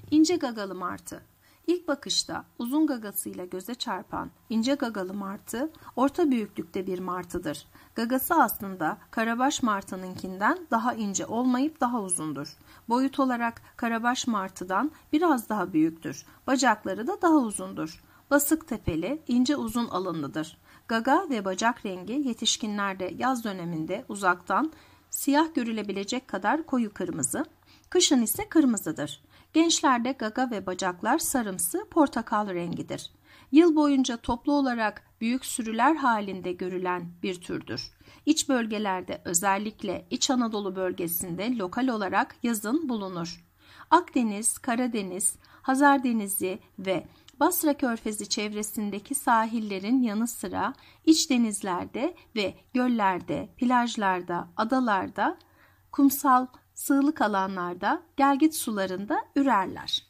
İnce gagalı martı. İlk bakışta uzun gagasıyla göze çarpan ince gagalı martı orta büyüklükte bir martıdır. Gagası aslında karabaş martınınkinden daha ince olmayıp daha uzundur. Boyut olarak karabaş martıdan biraz daha büyüktür. Bacakları da daha uzundur. Basık tepeli, ince uzun alınlıdır. Gaga ve bacak rengi yetişkinlerde yaz döneminde uzaktan siyah görülebilecek kadar koyu kırmızı, kışın ise kırmızıdır. Gençlerde gaga ve bacaklar sarımsı portakal rengidir. Yıl boyunca toplu olarak büyük sürüler halinde görülen bir türdür. İç bölgelerde özellikle İç Anadolu bölgesinde lokal olarak yazın bulunur. Akdeniz, Karadeniz, Hazar Denizi ve Basra Körfezi çevresindeki sahillerin yanı sıra iç denizlerde ve göllerde, plajlarda, adalarda, kumsal, sığlık alanlarda, gelgit sularında ürerler.